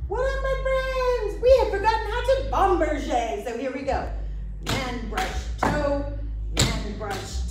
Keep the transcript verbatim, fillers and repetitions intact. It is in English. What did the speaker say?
What up, my friends? We have forgotten how to bomberger. So here we go. Man brush toe, man brush